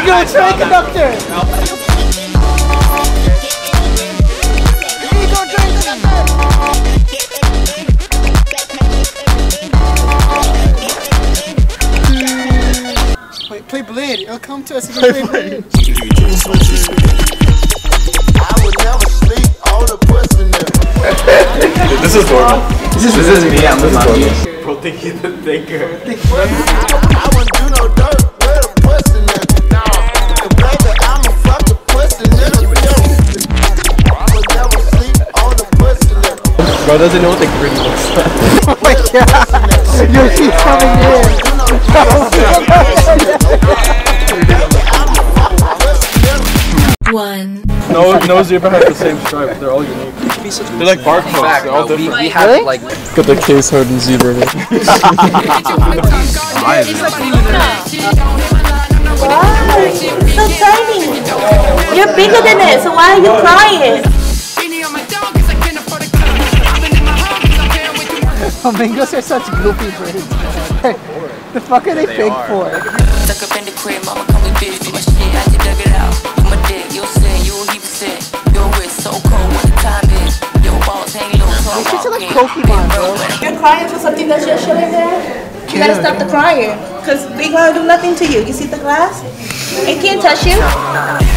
go, train conductor! Here you go, train conductor! Wait, play Blade. It'll come to us if you play Blade. I would never sleep on the pussy nigga. This is normal. This is me. I'm the normal. Bro, think he's the thinker. I wouldn't do no dirt with a pussy nigga. No, baby, I'ma fuck the pussy nigga. I would never sleep on the pussy nigga. Bro doesn't know what the grid looks like. Oh my god! Yo, she's coming in! One. No zebra has the same stripe. They're all unique. They're like barcodes. They're all different. We have like Got the case hardened zebra. Wow, so tiny. You're bigger than it, so why are you crying? Flamingos are such goofy birds. The fuck are they fake for? Stuck up in the crib, mama come with bitch. Do my shit, I just dug it out. You my dick, you'll sin, you will heap of sin. Your wrist so cold when the time is. Your balls hang low, so They treat you like Pokemon, bro. You're crying for something that's just chilling there? You gotta stop the crying, cause they gonna do nothing to you. You see the glass? It can't touch you.